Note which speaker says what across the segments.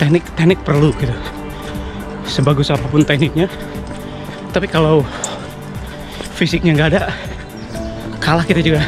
Speaker 1: teknik perlu gitu. Sebagus apapun tekniknya, tapi kalau fisiknya nggak ada, kalah kita juga.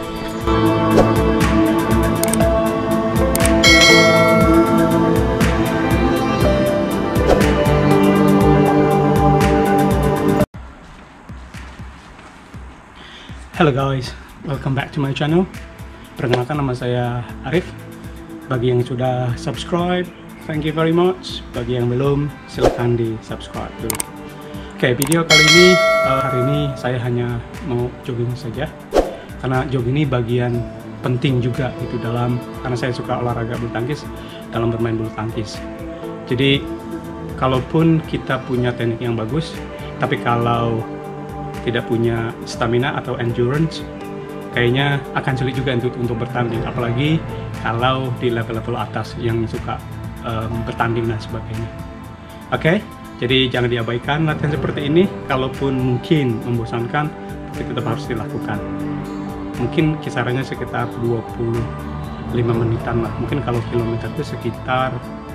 Speaker 1: Hello guys, welcome back to my channel. Perkenalkan, nama saya Arif. Bagi yang sudah subscribe, thank you very much. Bagi yang belum, silahkan di subscribe dulu. Oke, video kali ini, hari ini saya hanya mau jogging saja. Karena jogging ini bagian penting juga gitu karena saya suka olahraga bulu tangkis, dalam bermain bulu tangkis. Jadi, kalaupun kita punya teknik yang bagus, tapi kalau tidak punya stamina atau endurance, kayaknya akan sulit juga untuk bertanding, apalagi kalau di level-level atas yang suka bertanding dan sebagainya. Oke, jadi jangan diabaikan latihan seperti ini. Kalaupun mungkin membosankan, tapi tetap harus dilakukan. Mungkin kisarannya sekitar 25 menitan lah. Mungkin kalau kilometer itu sekitar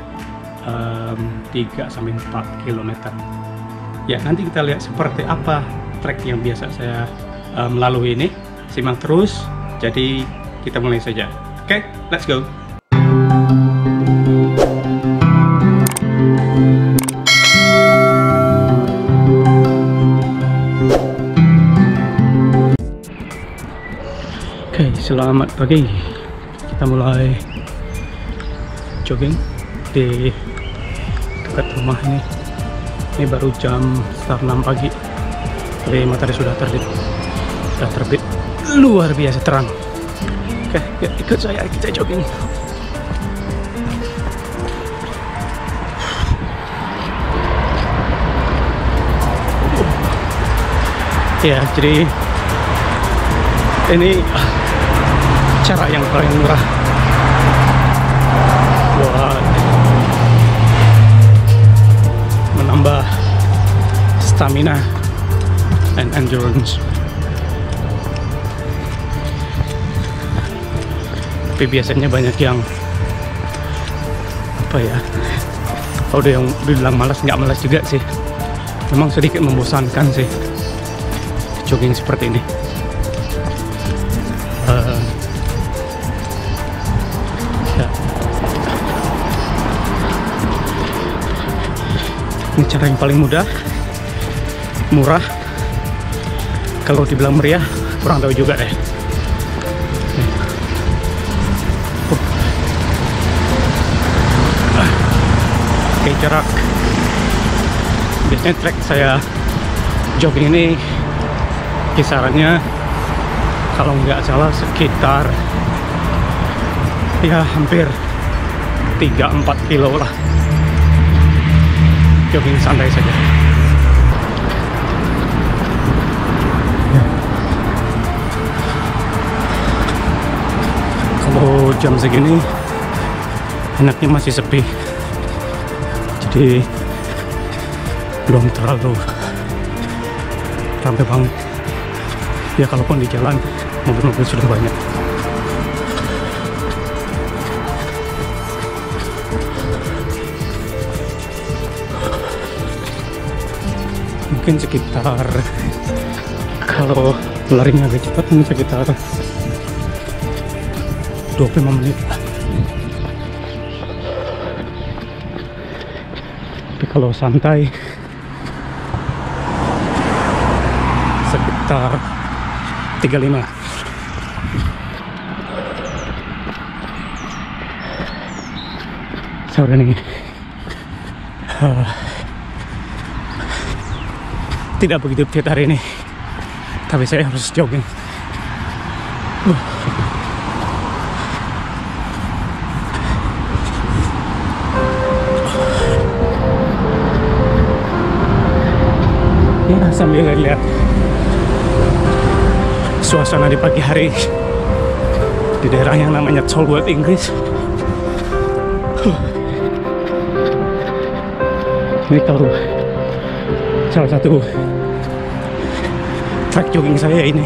Speaker 1: 3-4 kilometer. Ya, nanti kita lihat seperti apa trek yang biasa saya melalui ini. Simak terus, jadi kita mulai saja. Oke, let's go. Oke, selamat pagi. Kita mulai jogging di dekat rumah ini. Ini baru jam sekitar 6 pagi. Tapi matahari sudah terbit luar biasa terang. Oke, ya, ikut saya, kita jogging. Ya, jadi ini cara yang paling murah buat menambah stamina and endurance. Tapi biasanya banyak yang apa ya, kalau ada yang bilang malas, nggak malas juga sih, memang sedikit membosankan sih jogging seperti ini. Ya. Ini cara yang paling mudah, murah. Kalau dibilang meriah, kurang tahu juga deh. Oke, jarak. Biasanya trek saya jogging ini kisarannya, kalau nggak salah, sekitar ya hampir 3-4 kilo lah. Jogging santai saja. Kalau jam segini enaknya masih sepi, jadi belum terlalu ramai banget. Ya, kalaupun di jalan mobil-mobil sudah banyak. Mungkin sekitar, kalau larinya agak cepat, mungkin sekitar 25 menit lah. Tapi kalau santai sekitar 35. Sore nih tidak begitu fit hari ini, tapi saya harus jogging. Ya, sambil lihat suasana di pagi hari di daerah yang namanya Tolworth, Inggris. Ini kalau salah satu track jogging saya ini.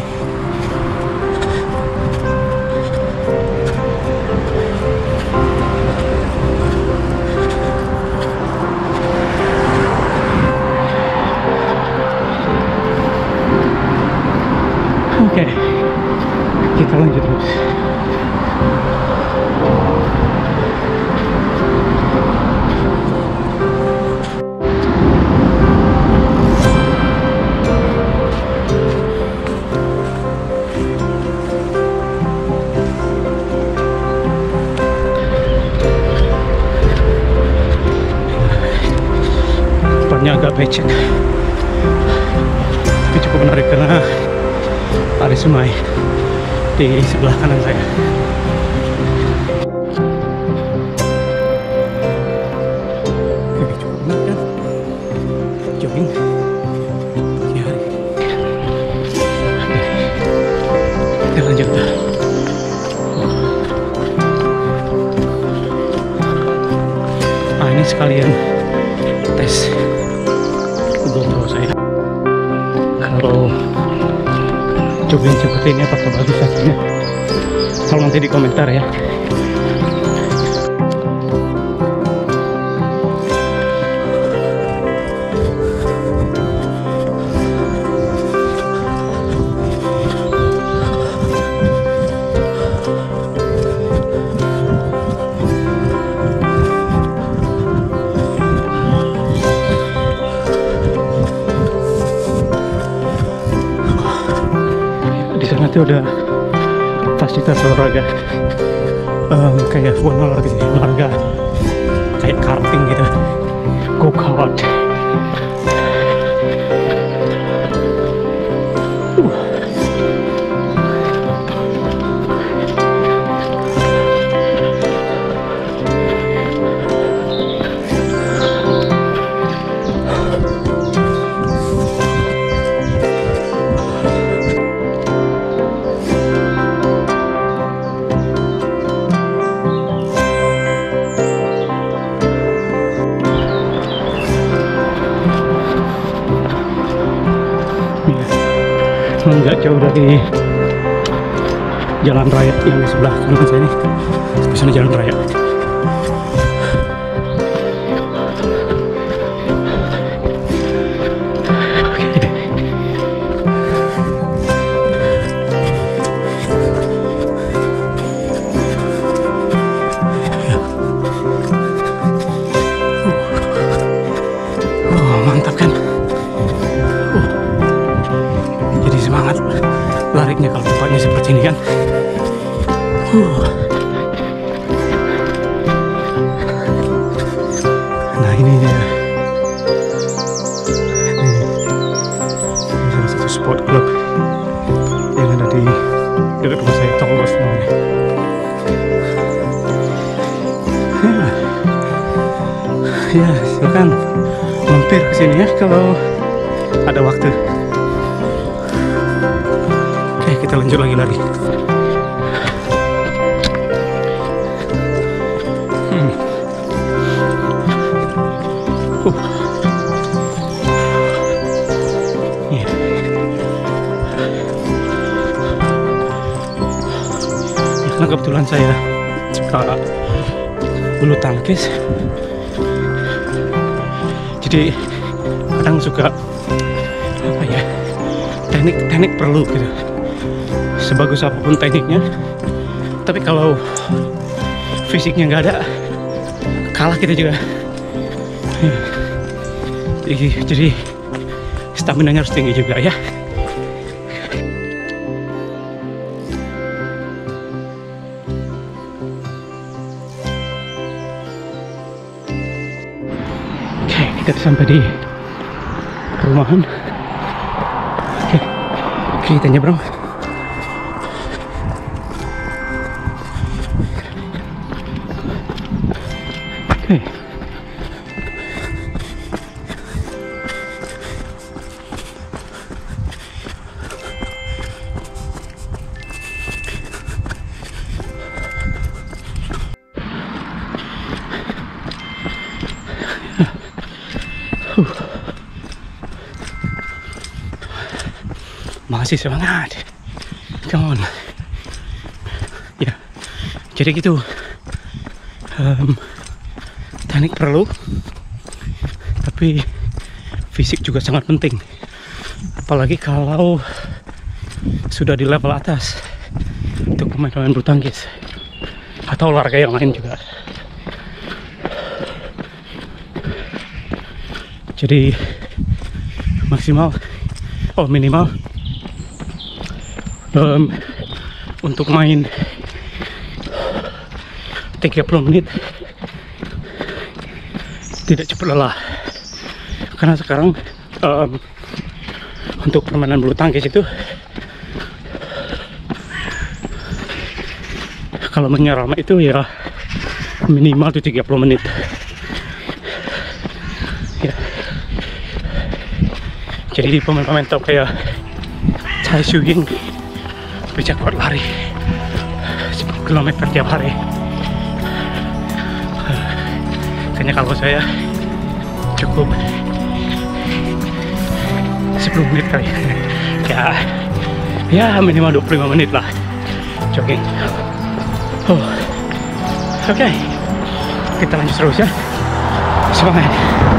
Speaker 1: agak becek, tapi cukup menarik karena ada sungai di sebelah kanan saya. Oke, cukup menarik kan? Jogging pagi hari. Oke, kita lanjut. Ini sekalian tes GoPro saya. Kalau jogging seperti ini apakah bagus hasilnya? Tolong nanti di komentar ya. Nanti udah fasilitas olahraga kayak olahraga kayak karting gitu, go kart. Nggak jauh dari jalan raya yang di sebelah kanan saya ini, di sana jalan raya. Mantap kan? Semangat larinya kalau tempatnya seperti ini kan. Nah ini dia. Ini salah satu sport club yang ada di dekat rumah saya, Tongos namanya. Ya silakan mampir ke sini ya kalau ada waktu. Kita lanjut lagi lari. Yeah. Ya, karena kebetulan saya suka bulu tangkis, jadi kadang suka apa ya, teknik perlu gitu. Sebagus apapun tekniknya, tapi kalau fisiknya nggak ada, kalah kita juga. Jadi stamina-nya harus tinggi juga ya. Oke, kita sampai di perumahan. Oke, kita nyebrang. Oke. Masih semangat. Come on. Ya. Jadi gitu. Teknik perlu, tapi fisik juga sangat penting, apalagi kalau sudah di level atas untuk pemain-pemain bulu tangkis atau olahraga yang lain juga. Jadi minimal untuk main 30 menit tidak cepat lelah. Karena sekarang untuk permainan bulu tangkis itu kalau menyerama itu ya minimal tuh 30 menit ya. Jadi pemain-pemain top kayak Chai Su-ying bisa kuat lari 10 km tiap hari. Kayaknya kalau saya cukup 10 menit kali ya minimal 25 menit lah jogging. Oke, kita lanjut terus ya, semangat.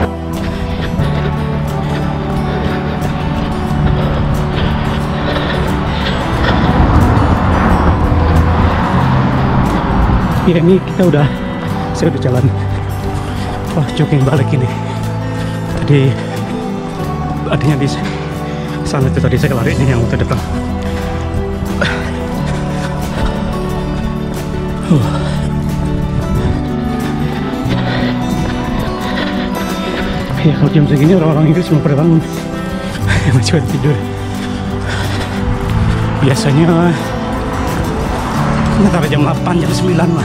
Speaker 1: Ya ini saya udah jalan jogging balik ini. Tadi adanya di sana itu, tadi saya lari ini yang udah datang. Ya kalau jam segini orang-orang Inggris mau pada bangun, masih pada tidur. Biasanya antara jam 8 jam 9 lah.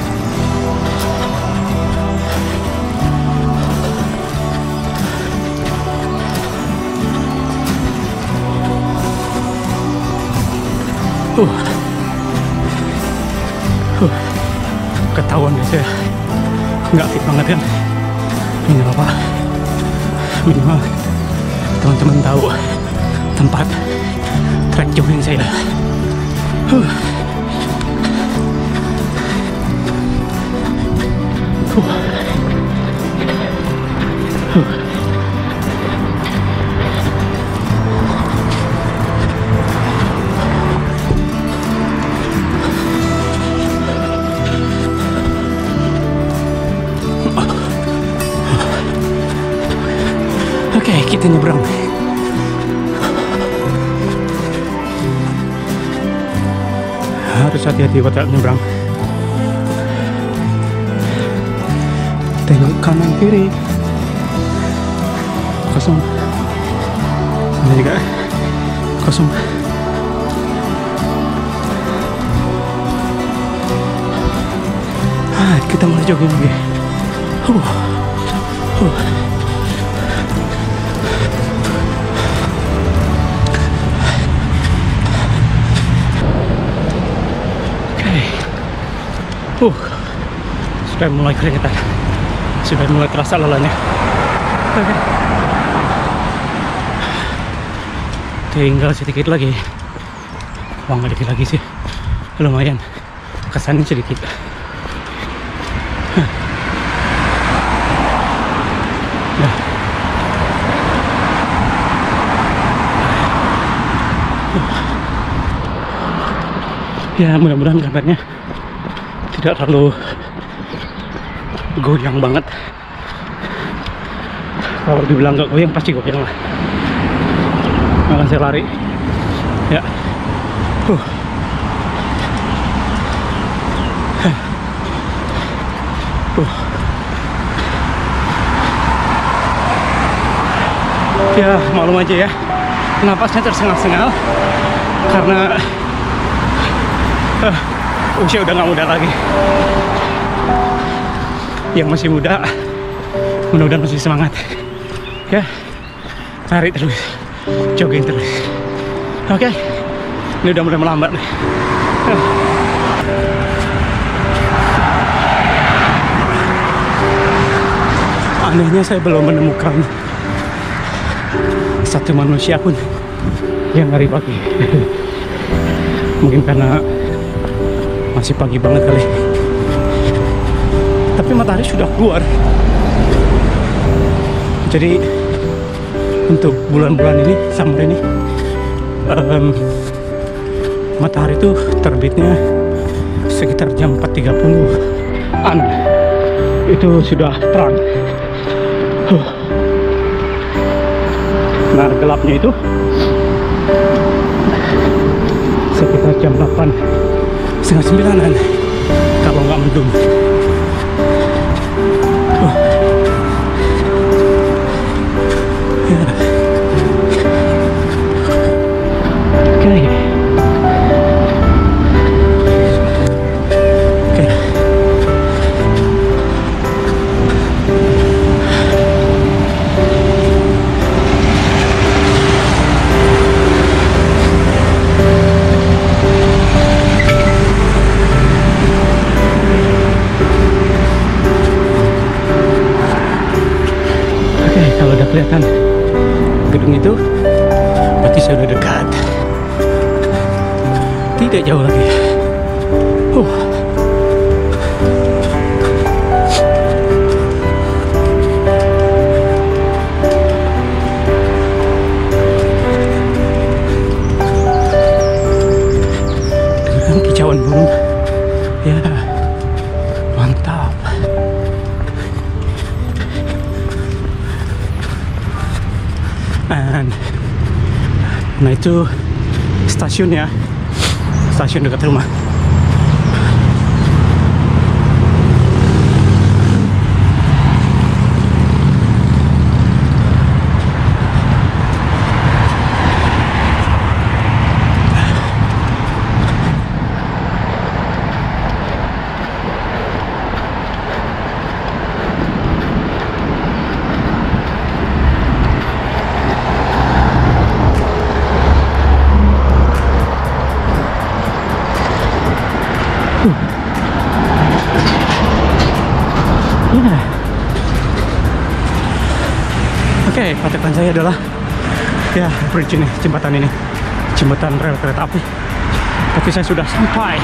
Speaker 1: Ketahuan ya saya nggak fit banget kan. Ini nggak apa, minimal teman-teman tahu tempat track jogging saya. Oke, kita nyebrang. Harus hati-hati waktu nyebrang. Tengok kanan kiri. Kosong. Sana juga kosong. Kita mulai jogging lagi. Sudah mulai keringetan, sudah mulai terasa lelahnya. Tinggal sedikit lagi. Wah, nggak dikit lagi sih, lumayan kesannya sedikit. Ya mudah-mudahan kabarnya tidak terlalu goyang banget. Kalau dibilang nggak goyang pasti goyang lah. Malah saya lari ya. Ya maklum aja ya, napasnya tersengal-sengal karena usia udah nggak muda lagi. Yang masih muda mudah-mudahan masih semangat ya, lari terus, jogging terus. Oke, ini udah mulai melambat nih. Anehnya saya belum menemukan satu manusia pun yang lari pagi. Mungkin karena masih pagi banget kali. Tapi matahari sudah keluar. Jadi untuk bulan-bulan ini, summer ini, matahari itu terbitnya sekitar jam 4.30-an. Itu sudah terang. Nah, gelapnya itu sekitar jam 8, setengah 9-an kalau nggak mendung. kelihatan gedung itu, berarti saya udah dekat. Tidak jauh lagi. Dengan kicauan burung, ya mantap. Nah itu stasiun ya, stasiun dekat rumah. Oke, patokan saya adalah ya bridge ini, jembatan ini, jembatan rel kereta api. Tapi saya sudah sampai.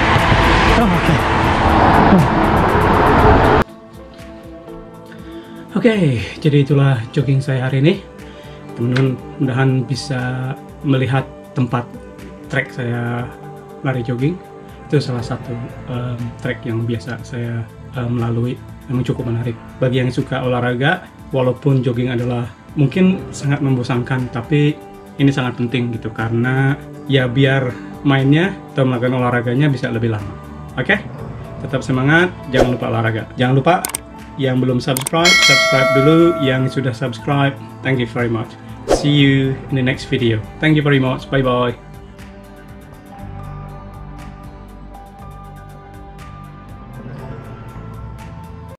Speaker 1: Oke, jadi itulah jogging saya hari ini. Teman-teman mudahan bisa melihat tempat trek saya lari jogging. Itu salah satu trek yang biasa saya melalui, memang cukup menarik. Bagi yang suka olahraga, walaupun jogging adalah mungkin sangat membosankan, tapi ini sangat penting gitu, karena ya biar mainnya atau melakukan olahraganya bisa lebih lama. Oke? Tetap semangat, jangan lupa olahraga. Jangan lupa yang belum subscribe, subscribe dulu. Yang sudah subscribe, thank you very much. See you in the next video. Thank you very much. Bye bye.